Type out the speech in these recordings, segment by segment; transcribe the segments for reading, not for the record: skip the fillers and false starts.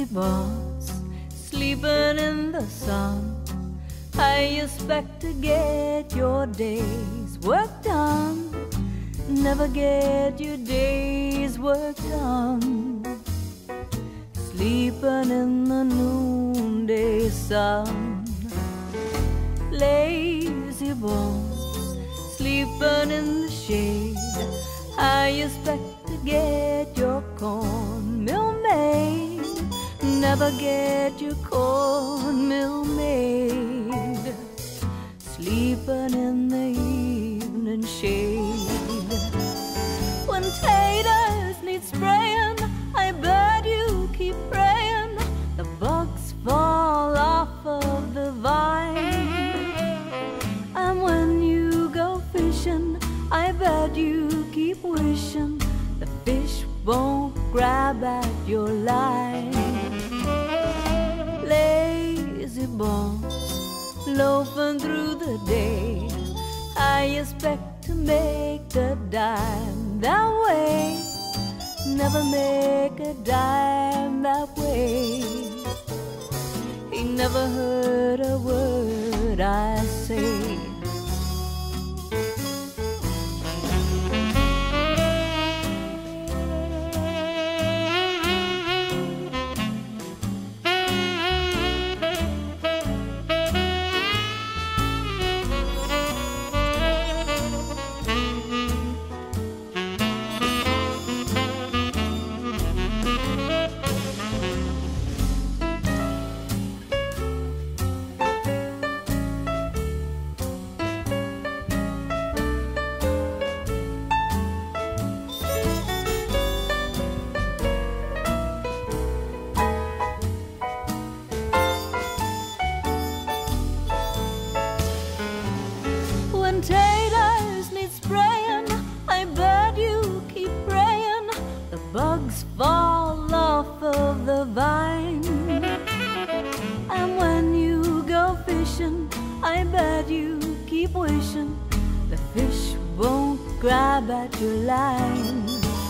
Lazy boss, sleeping in the sun. How you expect to get your day's work done? Never get your day's work done. Sleeping in the noonday sun. Lazy boss, sleeping in the shade. How you expect to get your cornmeal made? Never get your cornmeal made. Sleeping in the evening shade. When taters need spraying, I bet you keep praying the bugs fall off of the vine. And when you go fishing, I bet you keep wishing the fish won't grab at your line. Lazy boss, loafing through the day. I expect to make a dime that way. Never make a dime that way. He never heard a word I say. Taters need spraying, I bet you keep praying the bugs fall off of the vine. And when you go fishing, I bet you keep wishing the fish won't grab at your line.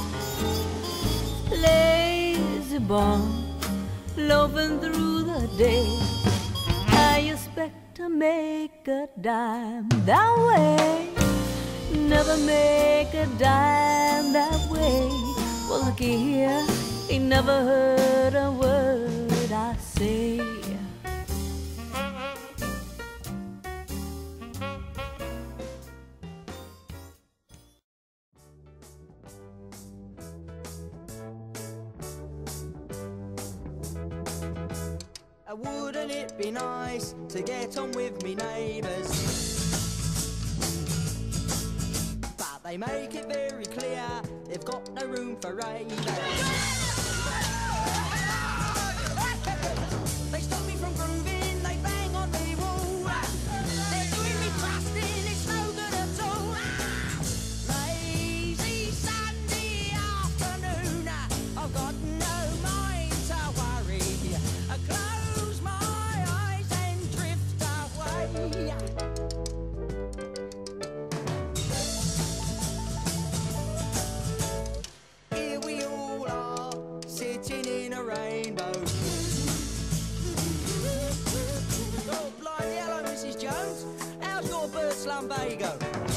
Lazy boss, loafing through the day. I expect to make a dime that way. Never make a dime that way. Well, looky here, he never heard a word I say. Wouldn't it be nice to get on with me neighbours? But they make it very clear they've got no room for ravers. They stop me from grooving, they bang on me wall. They're doing me trusting, it's no good at all. Lazy Sunday afternoon, I've got no mind to worry. Close my eyes and drift away. Here we all are, sitting in a rainbow. Oh, blind yellow, Mrs. Jones, how's your bird slumbago?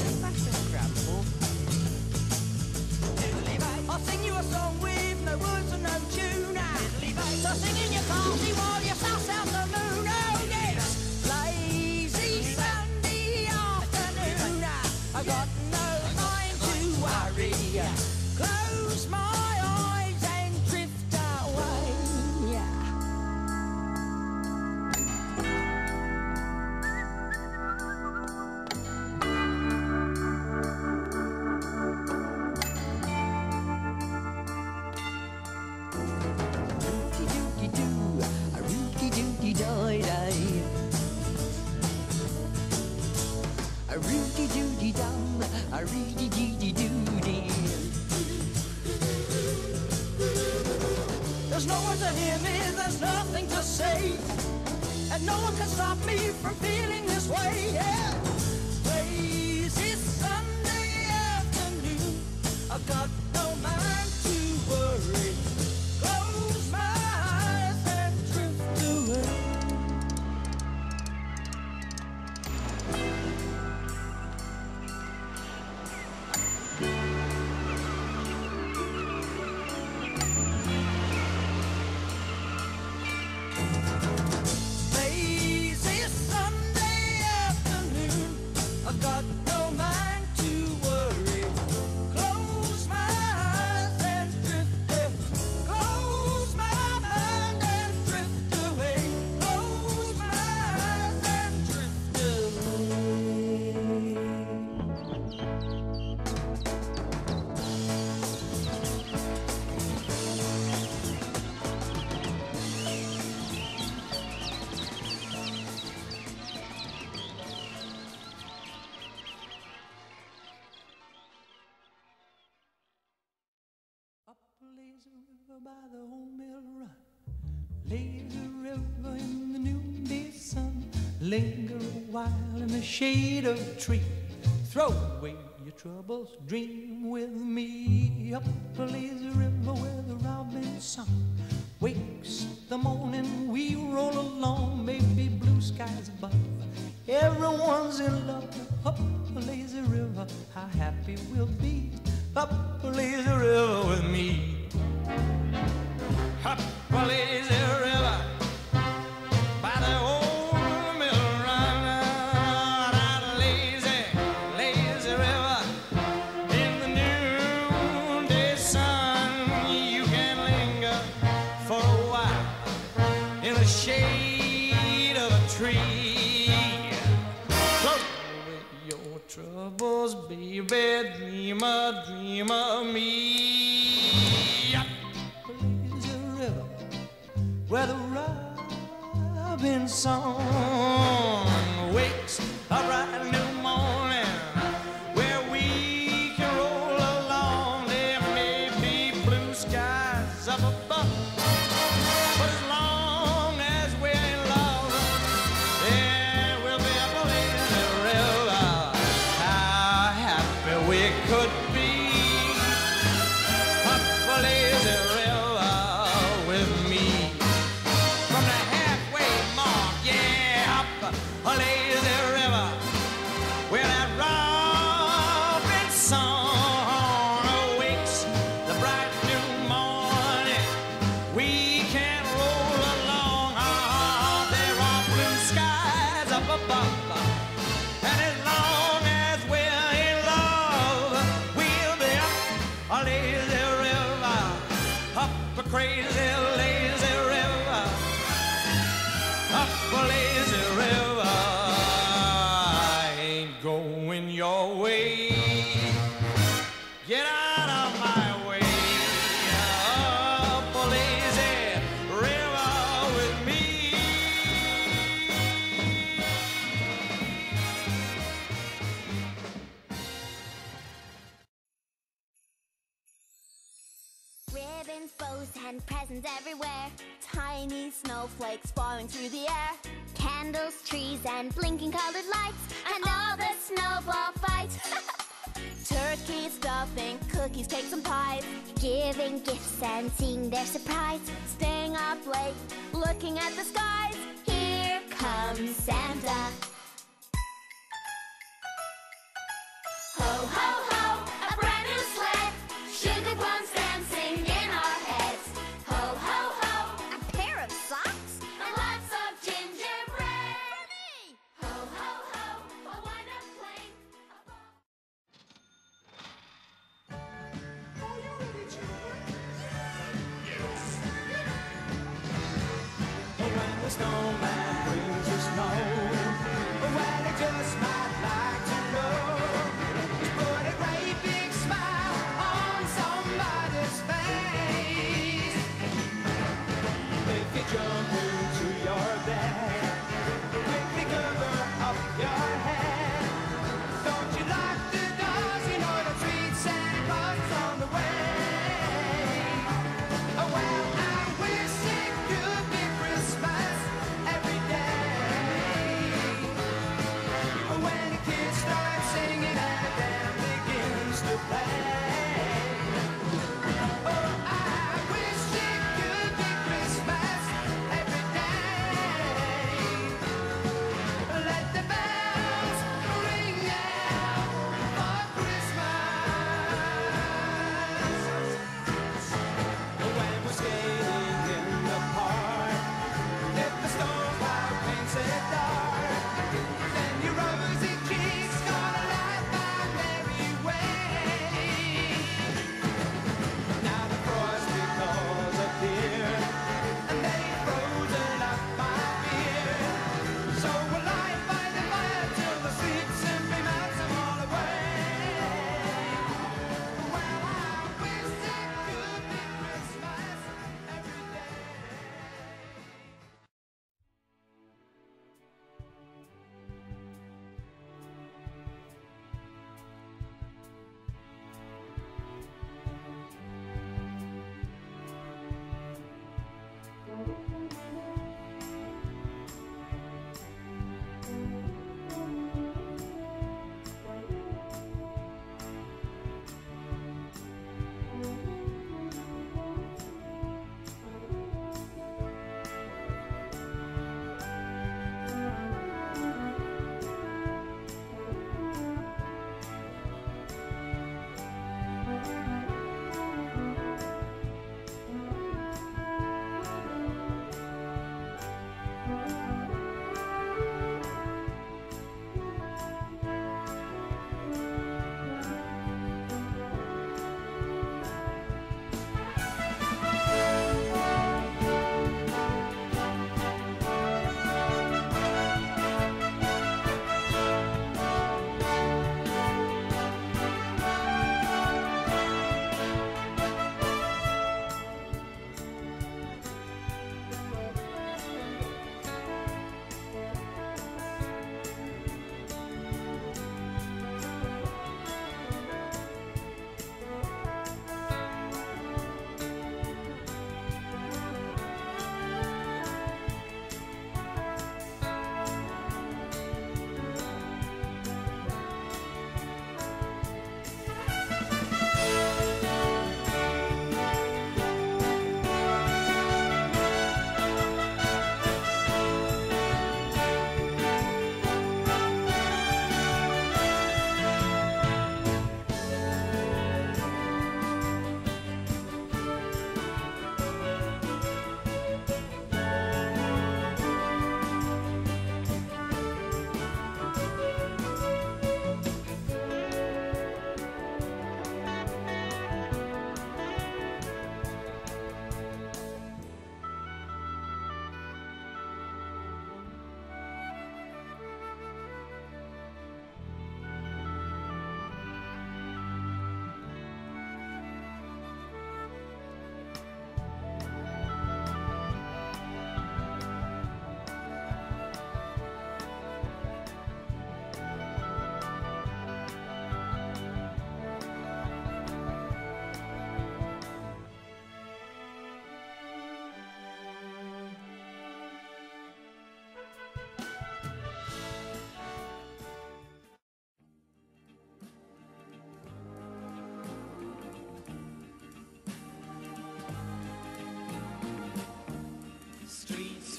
I'll sing you a song with no words and no tune. So sing in your party while you suss out the moon. Oh yes, lazy Sunday afternoon. I've got no mind to worry. Close my eyes and drift away. A rooty doody dum, a reedy deedy doody. There's no one to hear me, there's nothing to say, and no one can stop me from feeling this way. Yeah. Lazy Sunday afternoon, I've got no mind to worry. Close my eyes I've got no mind to worry. Close my eyes and drift away. Close my mind and drift away. Close my eyes and drift away. Up a lazy river by the old mill run, lazy river in the noonday sun. Linger a while in the shade of a tree. Throw away your troubles, dream with me. Up a lazy river where the robin song wakes the morning. We roll along, maybe blue skies above. Everyone's in love. Up a lazy river, how happy we'll be. Up a lazy river with me. Up a lazy river by the old mill run. Down a lazy, lazy river in the noonday sun. You can linger for a while in the shade of a tree. Throw away your troubles, baby, dreamer, dream of me. Up a lazy river where the robin song wakes a bright new morning, where we can roll along. There may be blue skies up above, but as long as we're in love, there will be a lazy river. How happy we could be. Up a lazy river with me. From the halfway mark, yeah, up a lazy river where that robin song awakes the bright new morning. We can roll along. There are blue skies up above, and as long as we're in love, we'll be up a lazy river, up a crazy lazy river, up a lazy river. I ain't going your way. Get out of my way. Up a lazy river with me. Ribbons, bows, and presents everywhere. Tiny snowflakes falling through the air. Candles, trees, and blinking colored lights. And all the snowball fights. Turkey stuffing, cookies, cakes, and pies. Giving gifts and seeing their surprise. Staying up late, looking at the skies. Here comes Santa. Ho, ho, ho, a brand new sled. Sugar plums dancing in our heads. Ho, ho, ho, a pair of socks. And lots of gingerbread. Ho, ho, ho, a wind-up plane. Are you ready, children? When the snowman brings the snow,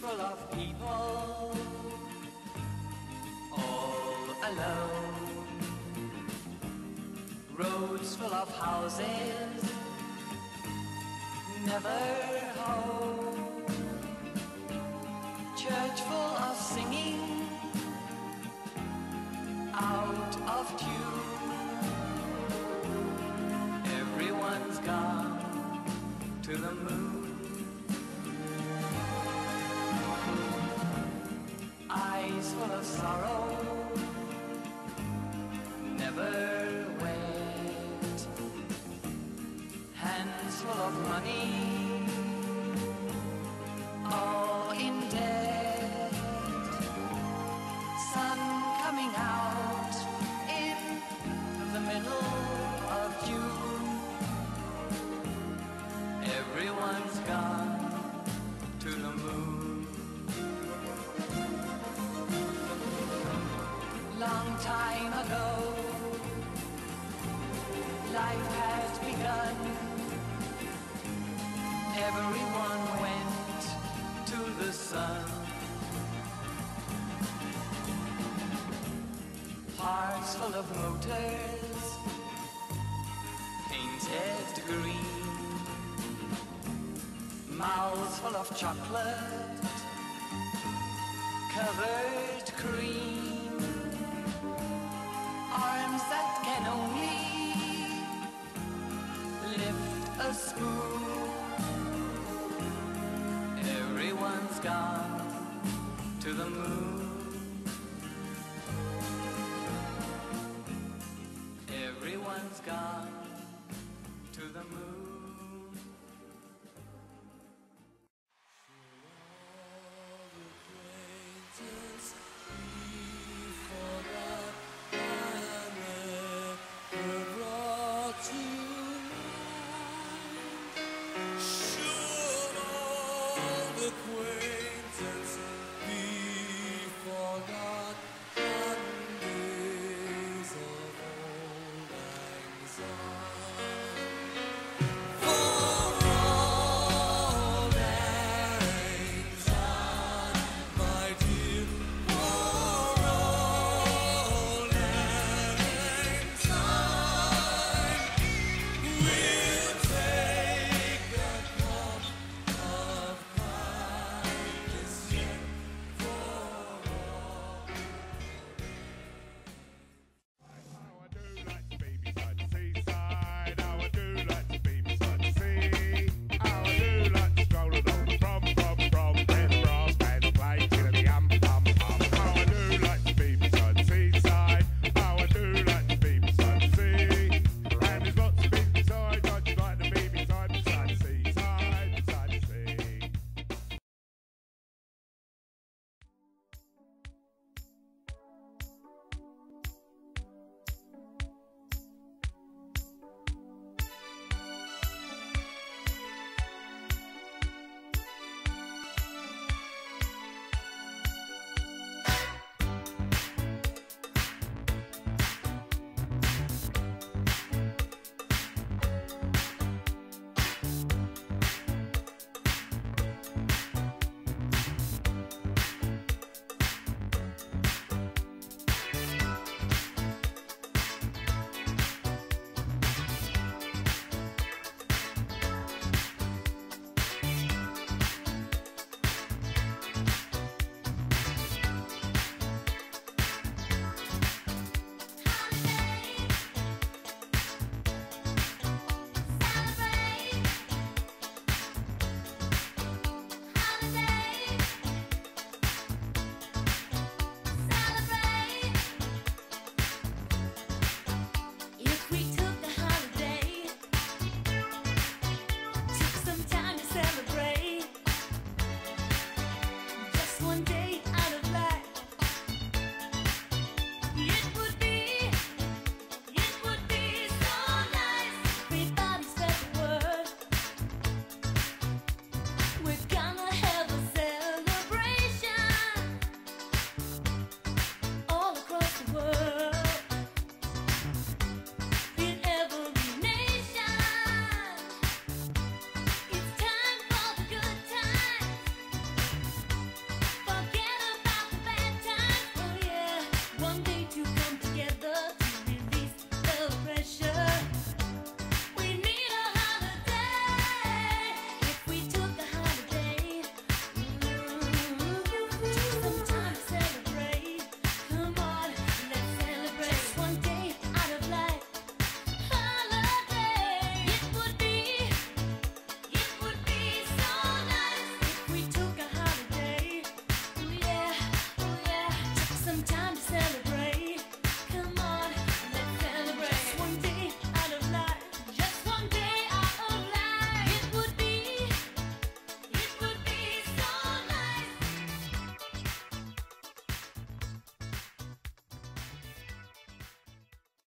full of people all alone, roads full of houses never home, church full of singing out of tune, everyone's gone to the moon. Eyes full of sorrow, never wet. Hands full of money, all in debt. Sun coming out in the middle of June. Everyone's gone to the moon. Long time ago, life has begun. Everyone went to the sun. Hearts full of motors, painted green, mouths full of chocolate, covered cream. Arms that can only lift a spoon. Everyone's gone to the moon. Everyone's gone to the moon. Should all acquaintances